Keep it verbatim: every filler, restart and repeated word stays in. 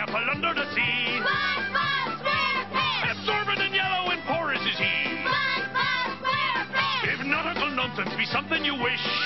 apple under the sea. SpongeBob SquarePants! Absorbent and yellow and porous is he. SpongeBob SquarePants! If nautical nonsense be something you wish,